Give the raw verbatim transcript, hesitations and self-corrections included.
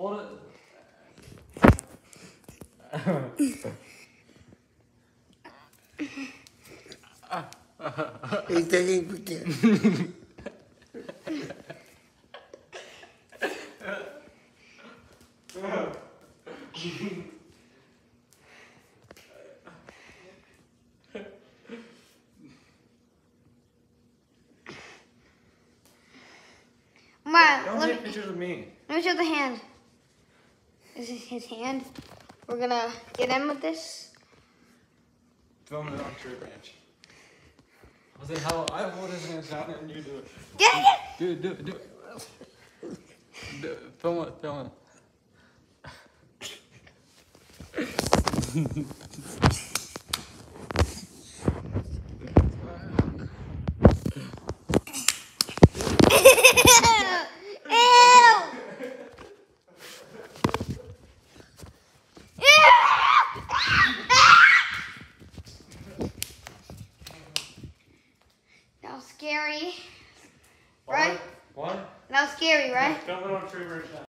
Hold it. He's taking pictures. Mom, Don't let take me, pictures of me. let me show the hand. This is his hand. We're gonna get in with this. Film it on Tree Branch. I was like, how I hold his hands down and you do it. Get it! Do it, do it, do it. Do it. Film it, film it. That was scary. Right? What? That was scary, right? Film it on Tree Branch now.